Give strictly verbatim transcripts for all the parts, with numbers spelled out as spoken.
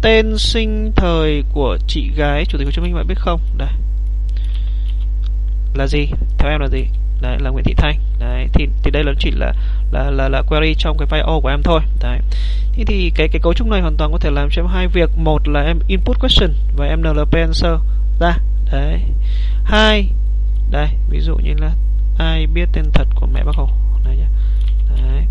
tên sinh thời của chị gái Chủ tịch Hồ Chí Minh bạn biết không? Đây. Là gì? Theo em là gì? Đấy, là Nguyễn Thị Thanh. Đấy, thì thì đây là chỉ là là là là query trong cái file O của em thôi. Đấy. Thế thì cái cái cấu trúc này hoàn toàn có thể làm cho em hai việc. Một là em input question và em en lờ pê answer ra. Đấy. Hai, đây, ví dụ như là ai biết tên thật của mẹ Bác Hồ. Đây nhá. Đấy.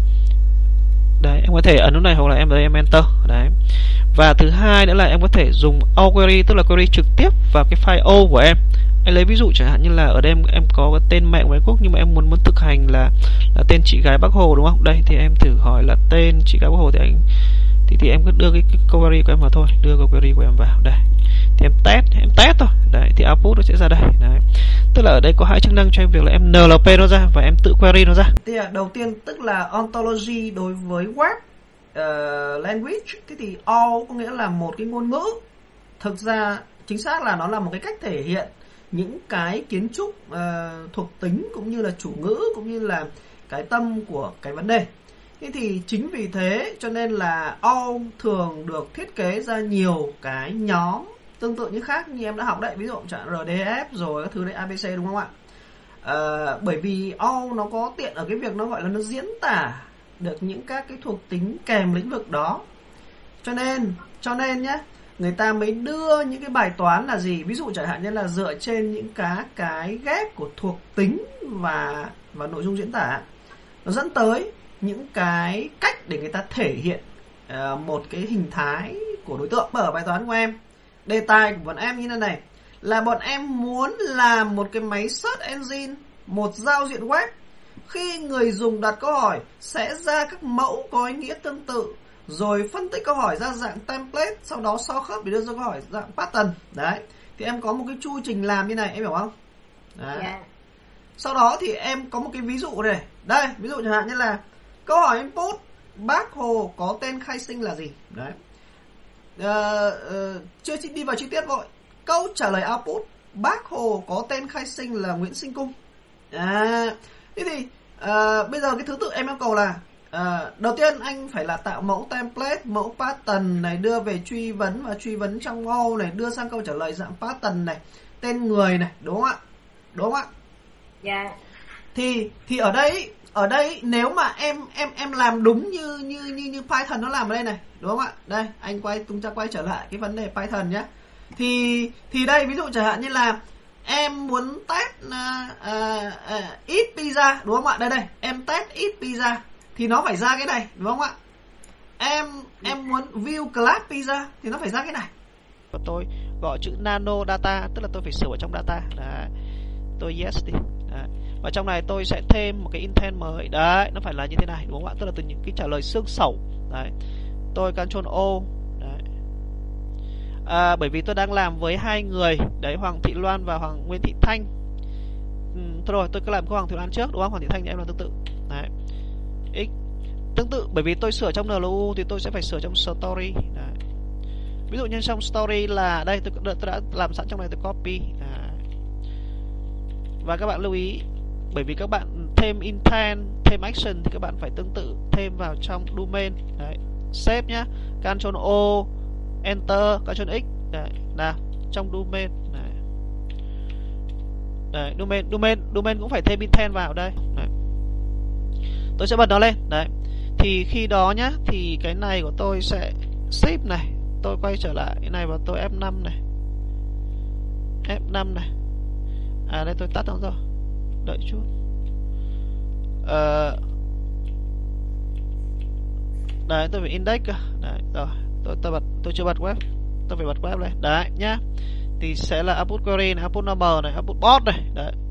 Đấy, em có thể ấn nút này hoặc là em em enter. Đấy. Và thứ hai nữa là em có thể dùng O query, tức là query trực tiếp vào cái file O của em. Anh lấy ví dụ chẳng hạn như là ở đây em, em có cái tên mẹ của Nguyễn Quốc, nhưng mà em muốn muốn thực hành là là tên chị gái Bác Hồ đúng không? Đây thì em thử hỏi là tên chị gái Bác Hồ thì anh thì thì em cứ đưa cái, cái query của em vào thôi, đưa cái query của em vào đây. Thì em test, em test thôi. Đấy thì output nó sẽ ra đây. Đấy. Tức là ở đây có hai chức năng cho em việc là em en lờ pê nó ra và em tự query nó ra. Thì đầu tiên tức là ontology đối với web uh, language. Thế thì all có nghĩa là một cái ngôn ngữ. Thực ra chính xác là nó là một cái cách thể hiện những cái kiến trúc uh, thuộc tính cũng như là chủ ngữ cũng như là cái tâm của cái vấn đề. Thế thì chính vì thế cho nên là all thường được thiết kế ra nhiều cái nhóm tương tự như khác như em đã học đấy, ví dụ chẳng rờ đê ép rồi các thứ đấy a bê xê đúng không ạ? À, bởi vì all nó có tiện ở cái việc nó gọi là nó diễn tả được những các cái thuộc tính kèm lĩnh vực đó. Cho nên cho nên nhé, người ta mới đưa những cái bài toán là gì, ví dụ chẳng hạn như là dựa trên những cái cái ghép của thuộc tính và và nội dung diễn tả, nó dẫn tới những cái cách để người ta thể hiện uh, một cái hình thái của đối tượng. Ở bài toán của em, đề tài của bọn em như thế này là bọn em muốn làm một cái máy search engine, một giao diện web. Khi người dùng đặt câu hỏi sẽ ra các mẫu có ý nghĩa tương tự, rồi phân tích câu hỏi ra dạng template, sau đó so khớp để đưa ra câu hỏi dạng pattern. Đấy, thì em có một cái chu trình làm như này, em hiểu không? Đấy. Yeah. Sau đó thì em có một cái ví dụ này. Đây, ví dụ chẳng hạn như là câu hỏi input Bác Hồ có tên khai sinh là gì? Đấy. Uh, uh, chưa đi vào chi tiết vội. Câu trả lời output Bác Hồ có tên khai sinh là Nguyễn Sinh Cung. À, thế thì uh, bây giờ cái thứ tự em yêu cầu là uh, đầu tiên anh phải là tạo mẫu template, mẫu pattern này, đưa về truy vấn và truy vấn trong all này, đưa sang câu trả lời dạng pattern này, tên người này, đúng không ạ? Đúng không ạ? Dạ. Yeah. Thì thì ở đây ở đây nếu mà em em em làm đúng như như như như Python nó làm ở đây này, đúng không ạ? Đây, anh quay chúng ta quay trở lại cái vấn đề Python nhé. Thì thì đây ví dụ chẳng hạn như là em muốn test uh, uh, uh, eat pizza, đúng không ạ? Đây đây, em test eat pizza thì nó phải ra cái này, đúng không ạ? Em em muốn view class pizza thì nó phải ra cái này. Tôi gọi chữ nano data, tức là tôi phải sửa vào trong data. Đấy. Tôi yes đi. Đấy. Và trong này tôi sẽ thêm một cái intent mới. Đấy, nó phải là như thế này, đúng không ạ? Tức là từ những cái trả lời xương sẩu. Đấy. Tôi Ctrl O. Đấy. À, bởi vì tôi đang làm với hai người, đấy, Hoàng Thị Loan và Hoàng Nguyễn Thị Thanh. Ừ, thôi rồi, tôi cứ làm với Hoàng Thị Loan trước, đúng không? Hoàng Thị Thanh thì em làm tương tự. Đấy. X. Tương tự, bởi vì tôi sửa trong en lờ u thì tôi sẽ phải sửa trong story. Đấy. Ví dụ như trong story là đây, tôi, tôi đã làm sẵn trong này, tôi copy. Đấy. Và các bạn lưu ý, bởi vì các bạn thêm intent, thêm action thì các bạn phải tương tự thêm vào trong domain. Đấy. Save nhá. Ctrl O, Enter, Ctrl X. Đấy. Nào, trong domain. Đấy. Đấy, domain, domain, domain cũng phải thêm intent vào đây. Đấy. Tôi sẽ bật nó lên. Đấy. Thì khi đó nhá, thì cái này của tôi sẽ save này. Tôi quay trở lại cái này và tôi F năm này. F năm này. À đây tôi tắt nó rồi. Đợi chút. Ờ... Đấy, tôi phải index cơ. Đấy, rồi. Tôi, tôi, bật, tôi chưa bật web. Tôi phải bật web lên. Đấy, nhá. Thì sẽ là output query này, output number này, output bot này. Đấy.